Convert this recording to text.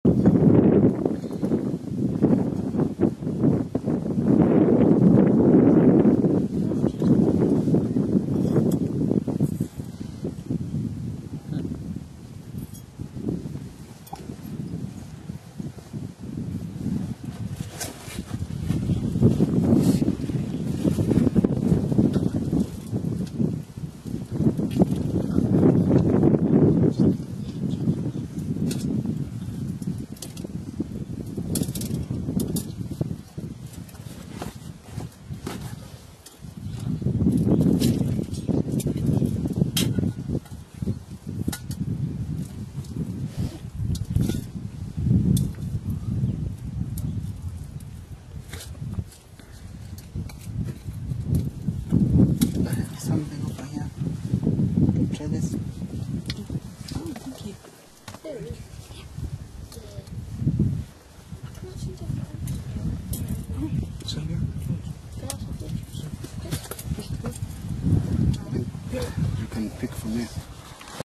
Something over here. Can you try this? Oh, thank you. There it is. So here. You can pick from here.